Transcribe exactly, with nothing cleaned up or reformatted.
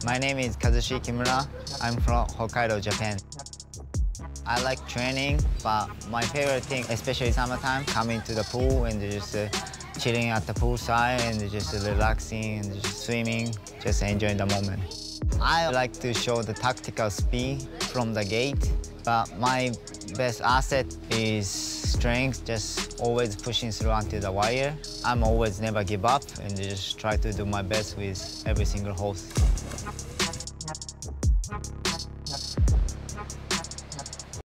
My name is Kazushi Kimura. I'm from Hokkaido, Japan. I like training, but my favorite thing, especially summertime, coming to the pool and just uh, chilling at the poolside and just relaxing and just swimming, just enjoying the moment. I like to show the tactical speed from the gate, but my best asset is strength, just always pushing through until the wire. I'm always never give up and just try to do my best with every single hole.